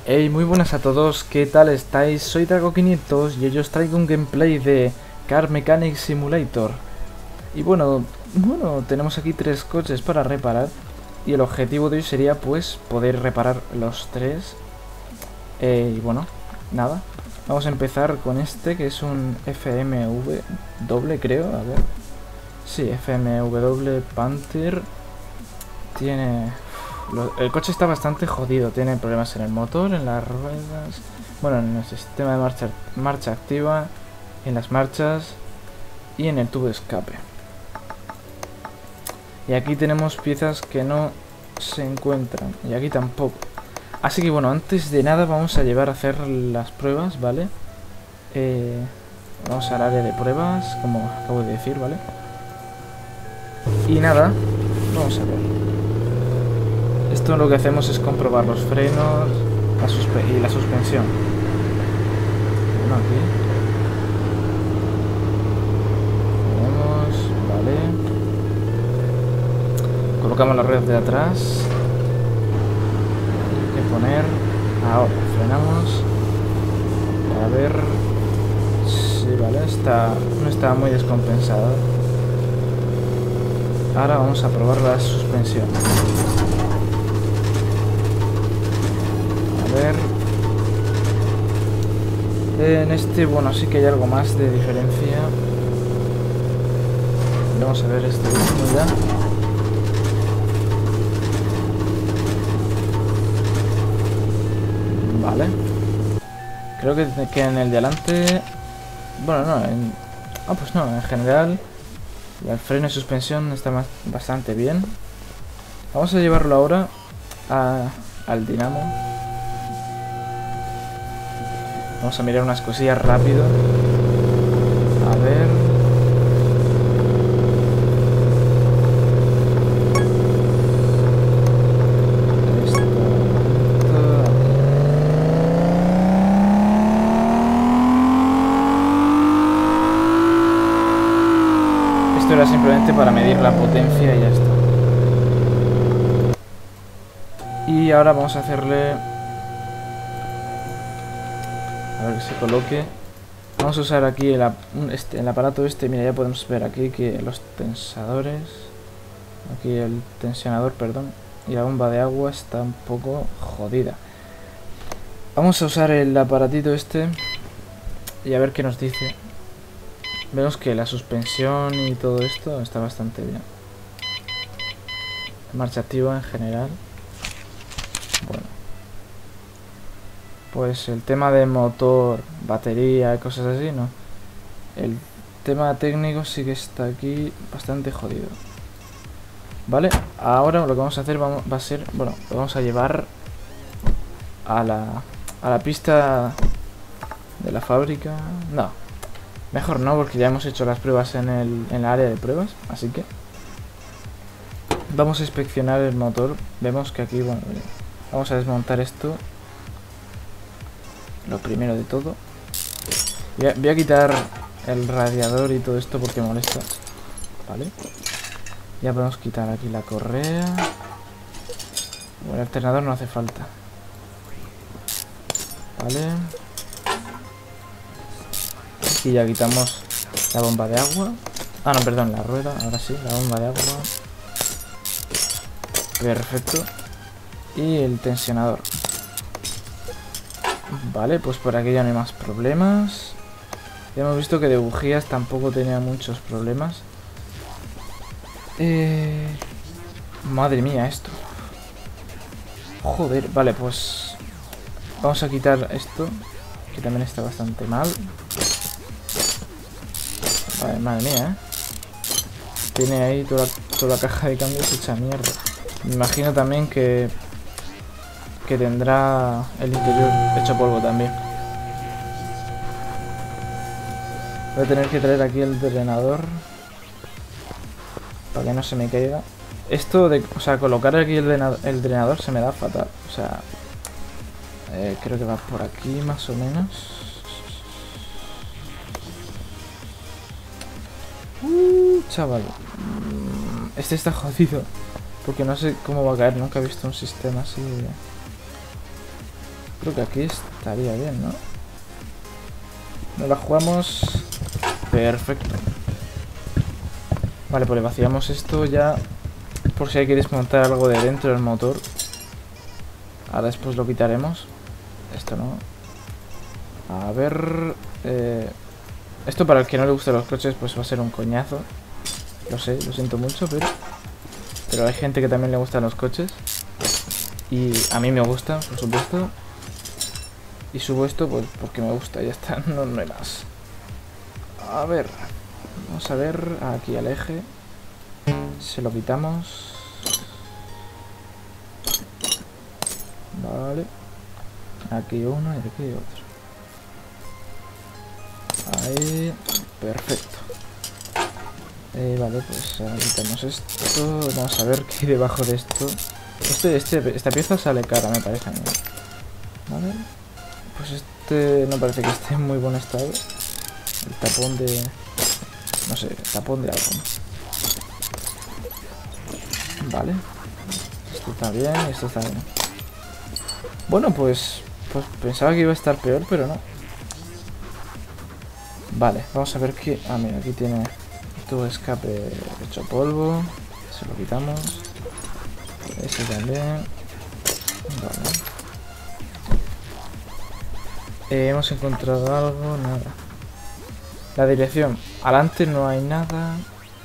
Hey, muy buenas a todos, ¿qué tal estáis? Soy Drago500 y hoy os traigo un gameplay de Car Mechanic Simulator. Y bueno, tenemos aquí 3 coches para reparar y el objetivo de hoy sería pues poder reparar los 3. Y bueno, nada, vamos a empezar con este que es un FMV doble, creo, a ver. Sí, FMW Panther. El coche está bastante jodido, tiene problemas en el motor, en las ruedas, bueno, en el sistema de marcha activa, en las marchas y en el tubo de escape. Y aquí tenemos piezas que no se encuentran, y aquí tampoco. Así que bueno, antes de nada vamos a llevar a hacer las pruebas, ¿vale? Vamos al área de pruebas, como acabo de decir, ¿vale? Y nada, vamos a ver. Esto lo que hacemos es comprobar los frenos y la suspensión. Bueno, aquí tenemos, vale. Colocamos las ruedas de atrás. Hay que poner. Ahora frenamos. A ver. Sí, vale. No está muy descompensada. Ahora vamos a probar la suspensión. Ver. En este, bueno, sí que hay algo más de diferencia. Vamos a ver este último ya. Vale. Creo que en el de adelante... Bueno, no, pues no, en general el freno y suspensión está bastante bien. Vamos a llevarlo ahora al dinamo. Vamos a mirar unas cosillas rápido. A ver. Esto era simplemente para medir la potencia y ya está. Y ahora vamos a hacerle... A ver que se coloque. Vamos a usar aquí el aparato este. Mira, ya podemos ver aquí que los tensadores. Aquí el tensionador, perdón. Y la bomba de agua está un poco jodida. Vamos a usar el aparatito este. Y a ver qué nos dice. Vemos que la suspensión y todo esto está bastante bien. Marcha activa en general. Bueno. Pues el tema de motor, batería y cosas así, no. El tema técnico sí que está aquí bastante jodido. Vale, ahora lo que vamos a hacer va a ser, bueno, lo vamos a llevar a la pista de la fábrica. No, mejor no, porque ya hemos hecho las pruebas en la área de pruebas, así que vamos a inspeccionar el motor. Vemos que aquí, bueno, vamos a desmontar esto. Lo primero de todo. Voy a quitar el radiador y todo esto porque molesta. Vale. Ya podemos quitar aquí la correa. Bueno, el alternador no hace falta. Vale. Aquí ya quitamos la bomba de agua. Ah, no, perdón, la rueda. Ahora sí, la bomba de agua. Perfecto. Y el tensionador. Vale, pues por aquí ya no hay más problemas. Ya hemos visto que de bujías tampoco tenía muchos problemas. Madre mía, esto. Joder, vale, pues vamos a quitar esto, que también está bastante mal. Vale, madre mía, tiene ahí toda la caja de cambios hecha mierda. Me imagino también que tendrá el interior hecho polvo también. Voy a tener que traer aquí el drenador para que no se me caiga. Esto de, o sea, colocar aquí el drenador se me da fatal. O sea, creo que va por aquí más o menos. Chaval, este está jodido porque no sé cómo va a caer. Nunca he visto un sistema así de... creo que aquí estaría bien, ¿no? No la jugamos. Perfecto. Vale, pues le vaciamos esto ya. Por si hay que desmontar algo de dentro del motor. Ahora después lo quitaremos. Esto no. A ver... esto para el que no le gusten los coches pues va a ser un coñazo. Lo sé, lo siento mucho, pero hay gente que también le gustan los coches. Y a mí me gustan, por supuesto. Y subo esto pues porque me gusta, ya está, no hay más. A ver, vamos a ver, aquí al eje. Se lo quitamos. Vale. Aquí uno y aquí otro. Ahí, perfecto. Vale, pues ahora quitamos esto. Vamos a ver qué hay debajo de esto. Esta pieza sale cara, me parece a mí. Vale. Pues este no parece que esté en muy buen estado. El tapón de... no sé, el tapón de algo. Vale. Esto está bien y esto está bien. Bueno, pues pensaba que iba a estar peor, pero no. Vale, vamos a ver qué... Ah, mira, aquí tiene tubo de escape hecho polvo. Se lo quitamos. Este también. Vale. Hemos encontrado algo, nada. La dirección. Adelante no hay nada.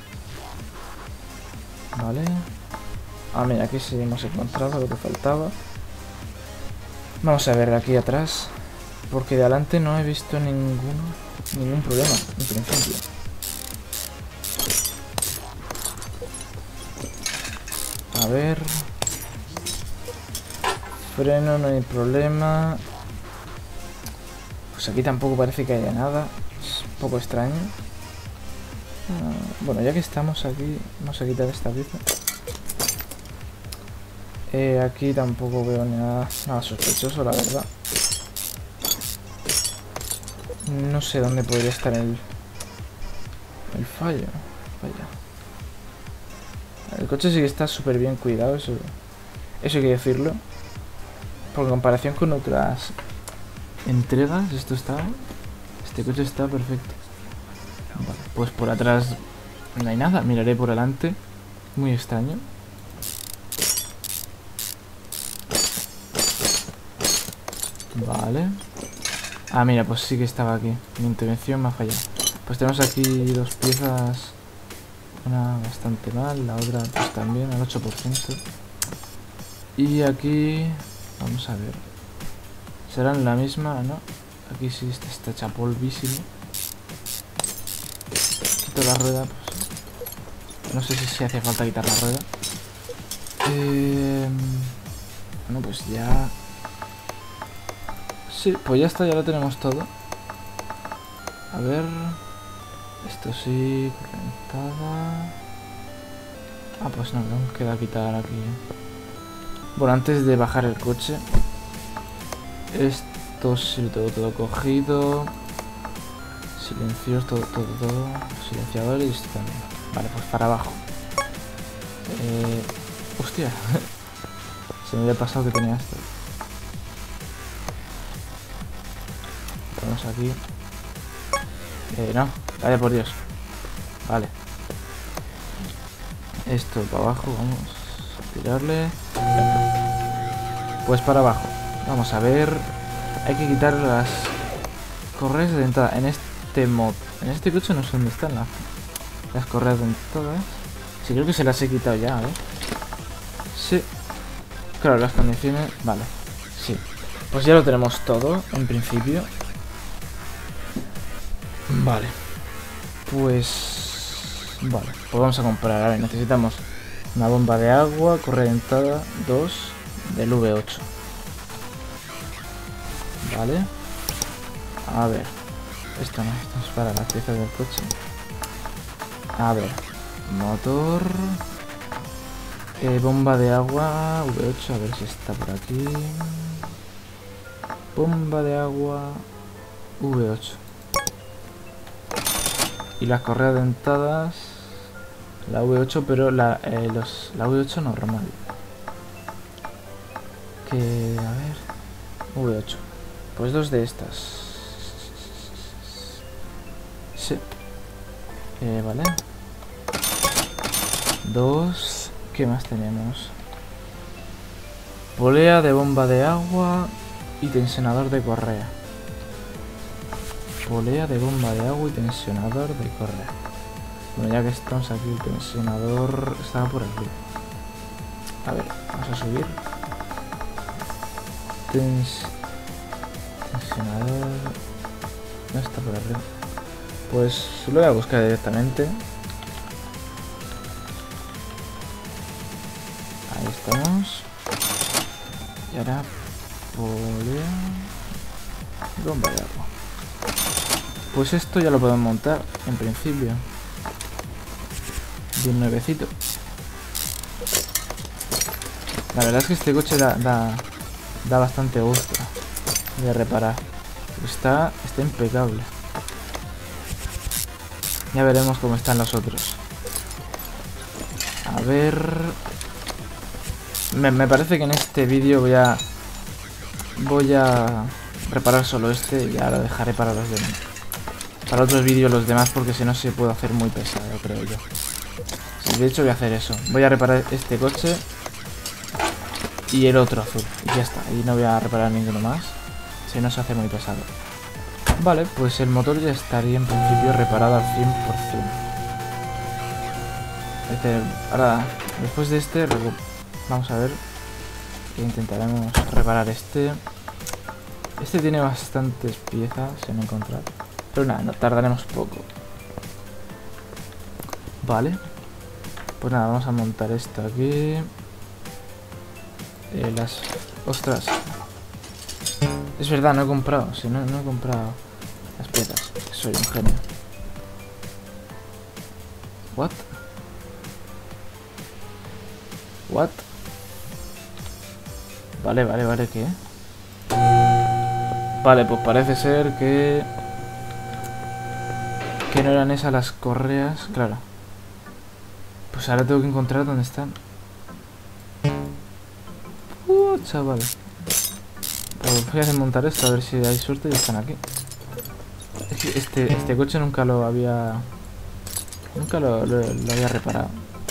Vale. Ah, mira, aquí sí hemos encontrado lo que faltaba. Vamos a ver aquí atrás. Porque de adelante no he visto ningún problema, en principio. A ver. Freno, no hay problema. Pues aquí tampoco parece que haya nada. Es un poco extraño. Bueno, ya que estamos aquí, vamos a quitar esta pieza. Aquí tampoco veo nada sospechoso, la verdad. No sé dónde podría estar el fallo. Vaya. El coche sí que está súper bien cuidado, eso hay que decirlo. Por comparación con otras entregas, este coche está perfecto. Vale, pues por atrás no hay nada, miraré por delante. Muy extraño. Vale. Ah, mira, pues sí que estaba aquí. Mi intervención me ha fallado. Pues tenemos aquí dos piezas. Una bastante mal, la otra pues también al 8%. Y aquí... vamos a ver. ¿Serán la misma? ¿No? Aquí sí está hecha polvísimo. Quito la rueda, pues... no sé si hace falta quitar la rueda. Bueno, pues ya... sí, pues ya está, ya lo tenemos todo. A ver... esto sí, calentada. Ah, pues no, me queda quitar aquí. Bueno, antes de bajar el coche. Esto sí lo tengo todo cogido. Silencios, todo. Silenciador y esto también. Vale, pues para abajo. Hostia. Se me había pasado que tenía esto. Vamos aquí. No, vaya por Dios. Vale. Esto para abajo, vamos a tirarle. Pues para abajo. Vamos a ver. Hay que quitar las correas de entrada. En este mod. En este coche no sé dónde están las correas de entrada. Sí, creo que se las he quitado ya, a ver. Sí. Claro, las condiciones. Vale. Sí. Pues ya lo tenemos todo, en principio. Vale. Vale, pues vamos a comprar. A ver, necesitamos una bomba de agua, correa dentada, 2 del V8. Vale. A ver. Esto es para las piezas del coche. A ver. Motor. Bomba de agua, V8, a ver si está por aquí. Bomba de agua, V8. Y las correas dentadas, la V8, pero la V8 normal. Que, a ver... V8. Pues 2 de estas. Sí. Vale. 2. ¿Qué más tenemos? Polea de bomba de agua y tensionador de correa. Polea de bomba de agua y tensionador de correa. Bueno, ya que estamos aquí, el tensionador estaba por aquí. A ver, vamos a subir. Tensionador... No está por arriba. Pues lo voy a buscar directamente. Ahí estamos. Y ahora... Polea... Bomba de agua. Pues esto ya lo podemos montar, en principio. Bien nuevecito. La verdad es que este coche da bastante gusto de reparar. Está impecable. Ya veremos cómo están los otros. A ver... Me parece que en este vídeo voy a reparar solo este y ahora dejaré para los demás. Para otros vídeos los demás, porque si no se puede hacer muy pesado, creo yo. Sí, de hecho voy a hacer eso. Voy a reparar este coche y el otro azul. Y ya está. Y no voy a reparar ninguno más. Si no se hace muy pesado. Vale, pues el motor ya estaría en principio reparado al 100%. Ahora, después de este, vamos a ver que intentaremos reparar este. Este tiene bastantes piezas en encontrar. Pero nada, no tardaremos poco. Vale. Pues nada, vamos a montar esto aquí. Ostras. Es verdad, no he comprado. Si no he comprado las piezas. Soy un genio. What? What? Vale, ¿qué? Vale, pues parece ser que no eran esas las correas, claro. Pues ahora tengo que encontrar dónde están. Chaval. Pues voy a desmontar esto a ver si hay suerte y están aquí. Es que este coche nunca lo había... Nunca lo había reparado.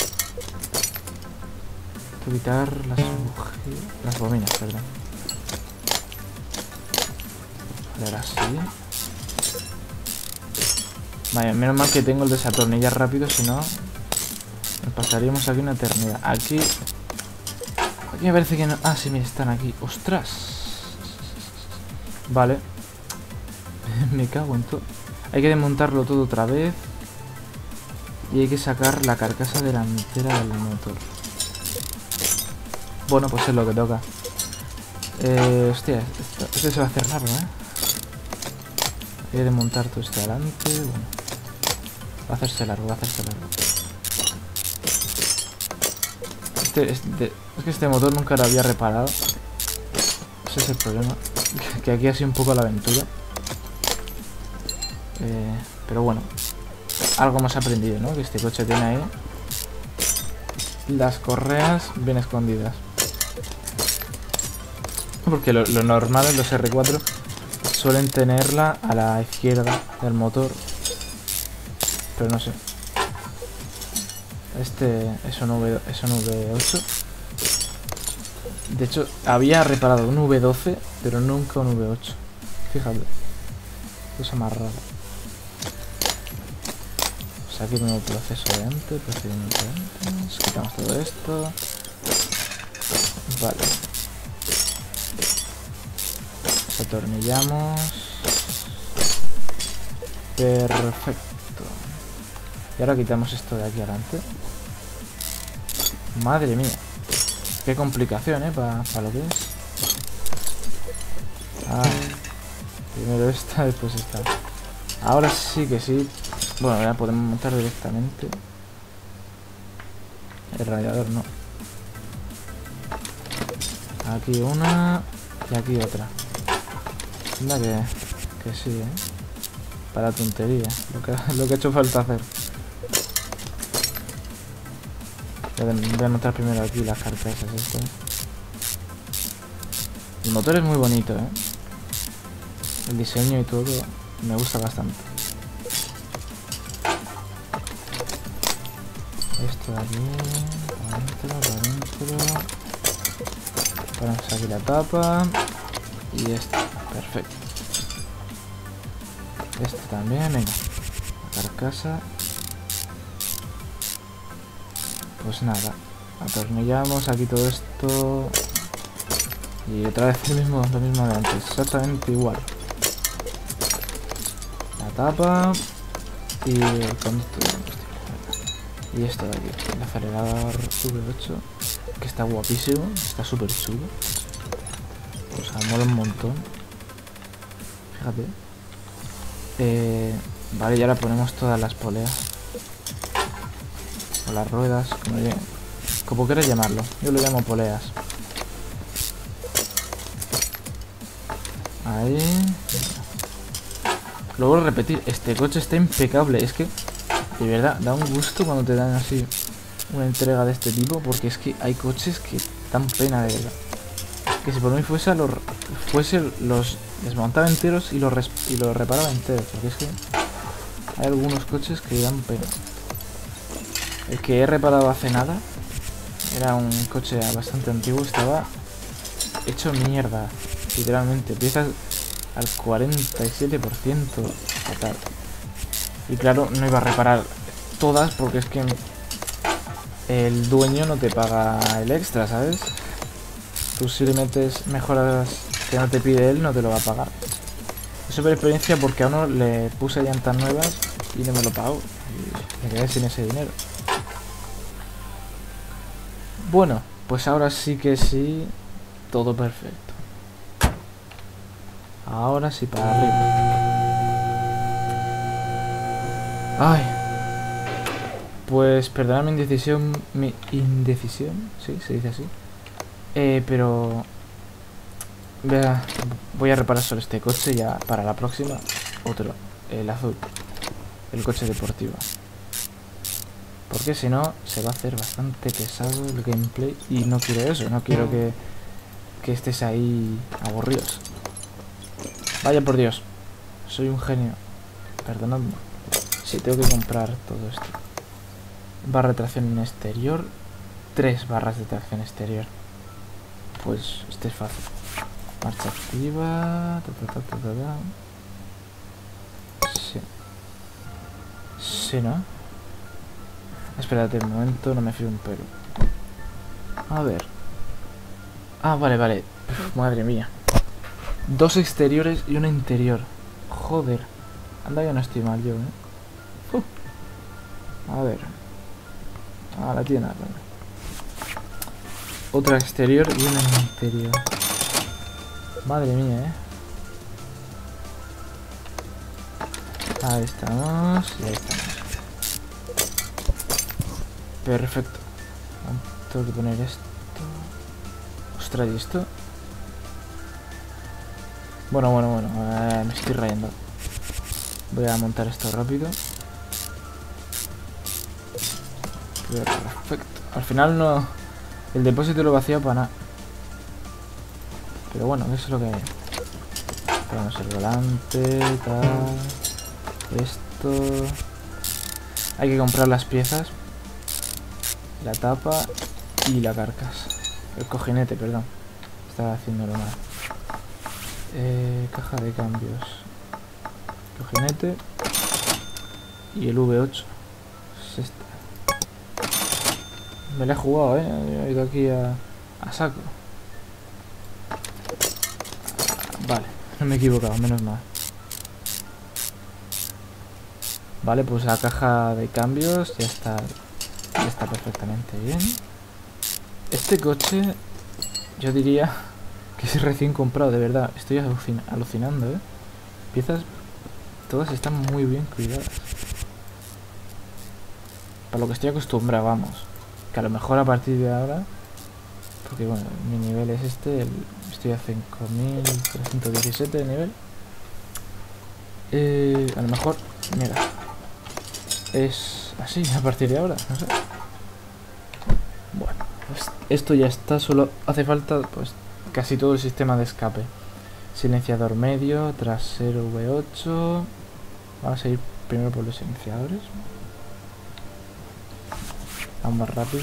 Tengo que quitar las bobinas, perdón. Vale, ahora sí. Vaya, menos mal que tengo el desatornillar rápido, si no nos pasaríamos aquí una eternidad. Aquí me parece que no... Ah, sí, mira, están aquí. ¡Ostras! Vale. Me cago en todo. Hay que desmontarlo todo otra vez. Y hay que sacar la carcasa delantera del motor. Bueno, pues es lo que toca. Hostia, este se va a hacer raro, ¿eh? Hay que desmontar todo este adelante. Bueno. Va a hacerse largo, Es que este motor nunca lo había reparado. Ese es el problema. Que aquí ha sido un poco la aventura. Pero bueno. Algo hemos aprendido, ¿no? Que este coche tiene ahí las correas bien escondidas. Porque lo normal en los R4 suelen tenerla a la izquierda del motor. Pero no sé. Este es un V8. De hecho, había reparado un V12, pero nunca un V8. Fíjate. Cosa más rara. Pues aquí tengo el proceso de antes, procedimiento de antes. Quitamos todo esto. Vale. Atornillamos. Perfecto. Y ahora quitamos esto de aquí adelante. Madre mía. Qué complicación, para lo que es. Ah. Primero esta, después esta. Ahora sí que sí. Bueno, ya podemos montar directamente. El radiador no. Aquí una. Y aquí otra. Anda que sí, para tontería. Lo que ha hecho falta hacer. Voy a montar primero aquí las carcasas estas. El motor es muy bonito, ¿eh? El diseño y todo me gusta bastante. Esto de aquí, para adentro. Ponemos aquí la tapa. Y esto, perfecto. Esto también, venga. La carcasa. Pues nada, atornillamos aquí todo esto. Y otra vez lo mismo de antes, exactamente igual. La tapa y el conducto. Y esto de aquí, el acelerador V8, que está guapísimo, está súper chulo. O sea, mola un montón. Fíjate. Vale, y ahora ponemos todas las poleas. O las ruedas, como quieras llamarlo. Yo lo llamo poleas. Ahí. Luego repetir, este coche está impecable. Es que, de verdad, da un gusto cuando te dan así una entrega de este tipo. Porque es que hay coches que dan pena, de verdad. Que si por mí fuese los desmontaba enteros y los reparaba enteros. Porque es que hay algunos coches que dan pena. El que he reparado hace nada era un coche bastante antiguo. Estaba hecho mierda, literalmente. Piezas al 47% total. Y claro, no iba a reparar todas porque es que el dueño no te paga el extra, ¿sabes? Tú si le metes mejoras que no te pide él, no te lo va a pagar. Es súper experiencia porque a uno le puse llantas nuevas y no me lo pagó. Y me quedé sin ese dinero. Bueno, pues ahora sí que sí, todo perfecto. Ahora sí para arriba. Ay. Pues perdona mi indecisión, sí, se dice así. Pero voy a reparar solo este coche ya para la próxima. Otro, el azul, el coche deportivo. Porque si no, se va a hacer bastante pesado el gameplay. Y no quiero eso, no quiero que estés ahí aburridos. Vaya por Dios, soy un genio. Perdonadme. Sí, tengo que comprar todo esto. Barra de tracción en exterior. 3 barras de tracción exterior. Pues este es fácil. Marcha activa. Sí. Sí, ¿no? Espérate un momento, no me fío un pelo. A ver. Ah, vale. Uf, madre mía. 2 exteriores y 1 interior. Joder. Anda, ya no estoy mal yo, A ver. Ah, la tiene. Otra exterior y una interior. Madre mía, Ahí estamos. Y ahí estamos. Perfecto. Tengo que poner esto. Ostras, ¿y esto? Bueno. Me estoy rayando. Voy a montar esto rápido. Perfecto. Al final no... El depósito lo vacío para nada. Pero bueno, eso es lo que hay. Ponemos el volante, tal. Esto... Hay que comprar las piezas. La tapa y la carcasa. El cojinete, perdón. Estaba haciéndolo mal. Caja de cambios. Cojinete. Y el V8. Es este. Me la he jugado, he ido aquí a saco. Vale, no me he equivocado, menos mal. Vale, pues la caja de cambios ya está perfectamente bien. Este coche, yo diría que es recién comprado, de verdad. Estoy alucinando, Piezas, todas están muy bien cuidadas. Para lo que estoy acostumbrado, vamos. Que a lo mejor a partir de ahora, porque bueno, mi nivel es este, estoy a 5317 de nivel. A lo mejor, mira, es así a partir de ahora, no sé. Bueno, pues esto ya está, solo hace falta pues casi todo el sistema de escape. Silenciador medio, trasero V8. Vamos a ir primero por los silenciadores. Vamos más rápido.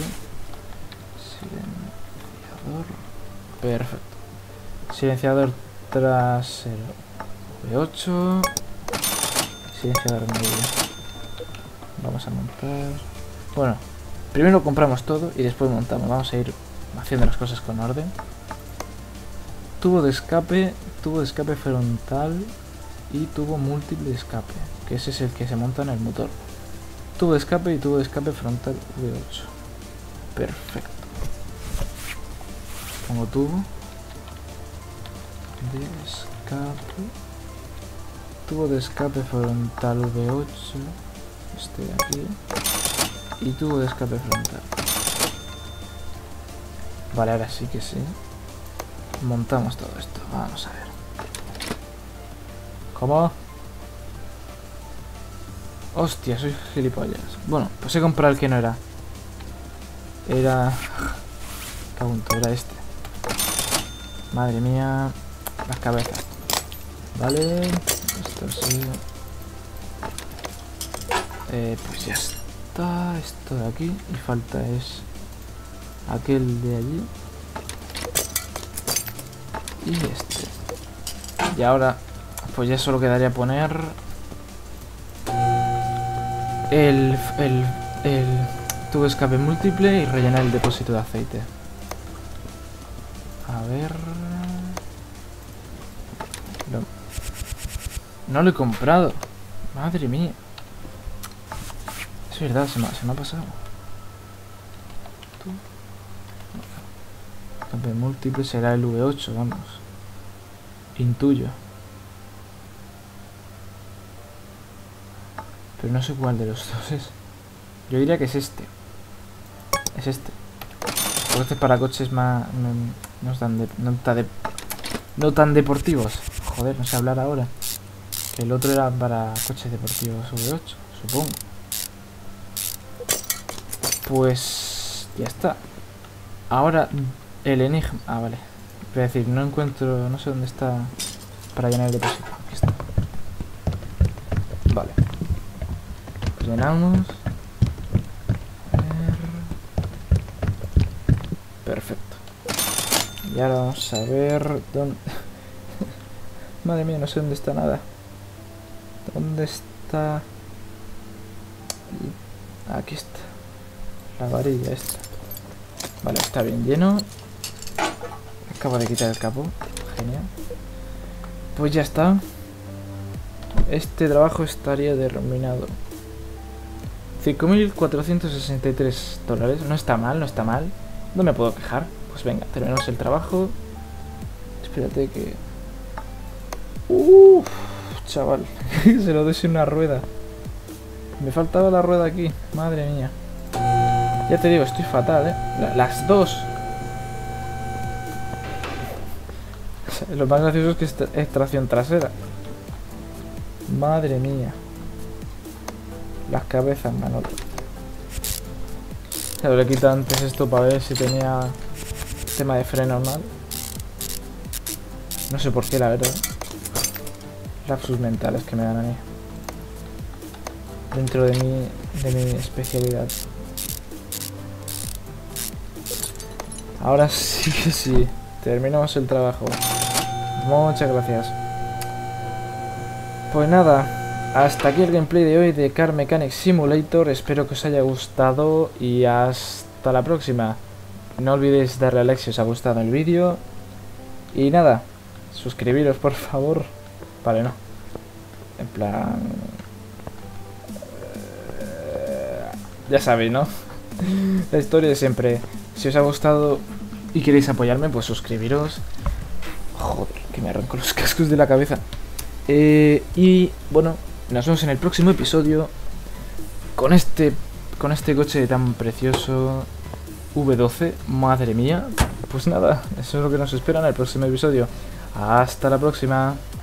Silenciador. Perfecto. Silenciador trasero V8. Silenciador medio. Vamos a montar. Bueno, primero compramos todo y después montamos. Vamos a ir haciendo las cosas con orden. Tubo de escape frontal y tubo múltiple de escape, que ese es el que se monta en el motor. Tubo de escape y tubo de escape frontal V8. Perfecto. Pongo tubo de escape. Tubo de escape frontal V8. Este de aquí. Y tubo de escape frontal. Vale, ahora sí que sí. Montamos todo esto. Vamos a ver. ¿Cómo? Hostia, soy gilipollas. Bueno, pues he comprado el que no era. Era... Cagunto, era este. Madre mía. Las cabezas. Vale. Esto sí. Pues ya está. Esto de aquí. Y falta es... aquel de allí. Y este. Y ahora... pues ya solo quedaría poner... el tubo de escape múltiple y rellenar el depósito de aceite. A ver... no lo he comprado. Madre mía. Es verdad, se me ha pasado. Escape múltiple será el V8, vamos. Intuyo. Pero no sé cuál de los dos es. Yo diría que es este. Es este. Porque este es para coches más... no tan deportivos. Joder, no sé hablar ahora. Que el otro era para coches deportivos V8, supongo. Pues... ya está. Ahora el enigma... ah, vale. Voy a decir, no encuentro... no sé dónde está para llenar el depósito. Aquí está. Vale. Llenamos. Perfecto. Y ahora vamos a ver dónde... madre mía, no sé dónde está nada. ¿Dónde está? Aquí está. La varilla esta. Vale, está bien lleno. Acabo de quitar el capó. Genial. Pues ya está. Este trabajo estaría terminado. 5.463 dólares. No está mal, no está mal. No me puedo quejar. Pues venga, terminamos el trabajo. Espérate que... uff, chaval. Se lo doy sin una rueda. Me faltaba la rueda aquí. Madre mía. Ya te digo, estoy fatal, Las dos. Lo más gracioso es que es tracción trasera. Madre mía. Las cabezas, Manolo. Ya lo he quitado antes esto para ver si tenía tema de freno mal. No sé por qué, la verdad. Lapsus mentales que me dan a mí. Dentro de mi especialidad. Ahora sí que sí. Terminamos el trabajo. Muchas gracias. Pues nada, hasta aquí el gameplay de hoy de Car Mechanic Simulator. Espero que os haya gustado y hasta la próxima. No olvidéis darle a like si os ha gustado el vídeo. Y nada, suscribiros por favor. Vale, no. En plan... ya sabéis, ¿no? La historia de siempre. Si os ha gustado y queréis apoyarme, pues suscribiros. Joder, que me arranco los cascos de la cabeza. Y bueno, nos vemos en el próximo episodio con este coche tan precioso V12. Madre mía. Pues nada, eso es lo que nos espera en el próximo episodio. Hasta la próxima.